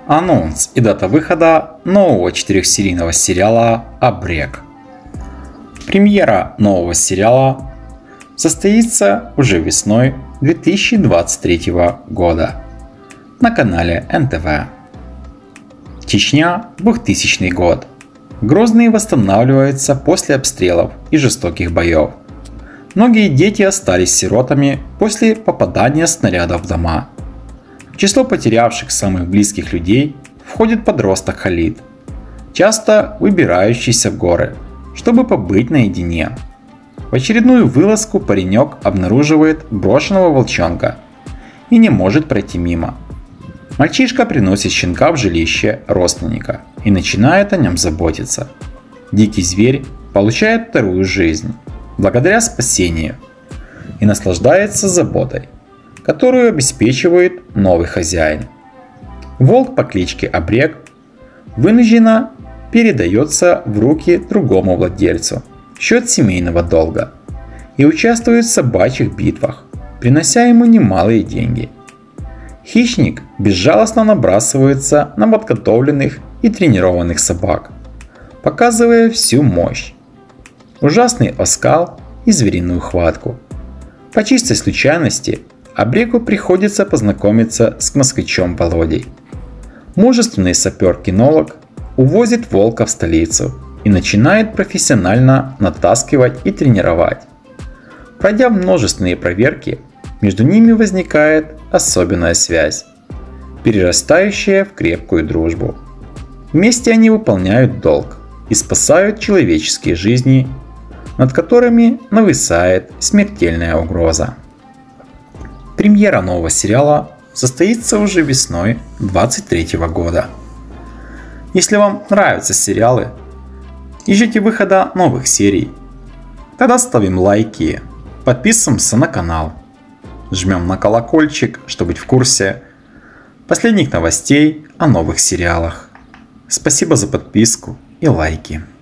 Анонс и дата выхода нового 4-серийного сериала «Обрек». Премьера нового сериала состоится уже весной 2023 года на канале НТВ. Чечня, 2000 год. Грозный восстанавливается после обстрелов и жестоких боев. Многие дети остались сиротами после попадания снарядов в дома. В число потерявших самых близких людей входит подросток Халид, часто выбирающийся в горы, чтобы побыть наедине. В очередную вылазку паренек обнаруживает брошенного волчонка и не может пройти мимо. Мальчишка приносит щенка в жилище родственника и начинает о нем заботиться. Дикий зверь получает вторую жизнь благодаря спасению и наслаждается заботой, которую обеспечивает новый хозяин. Волк по кличке Обрек вынужденно передается в руки другому владельцу в счет семейного долга и участвует в собачьих битвах, принося ему немалые деньги. Хищник безжалостно набрасывается на подготовленных и тренированных собак, показывая всю мощь, ужасный оскал и звериную хватку. По чистой случайности Обреку приходится познакомиться с москвичом Володей. Мужественный сапер-кинолог увозит волка в столицу и начинает профессионально натаскивать и тренировать. Пройдя множественные проверки, между ними возникает особенная связь, перерастающая в крепкую дружбу. Вместе они выполняют долг и спасают человеческие жизни, над которыми нависает смертельная угроза. Премьера нового сериала состоится уже весной 2023 года. Если вам нравятся сериалы и ждете выхода новых серий, тогда ставим лайки, подписываемся на канал, жмем на колокольчик, чтобы быть в курсе последних новостей о новых сериалах. Спасибо за подписку и лайки.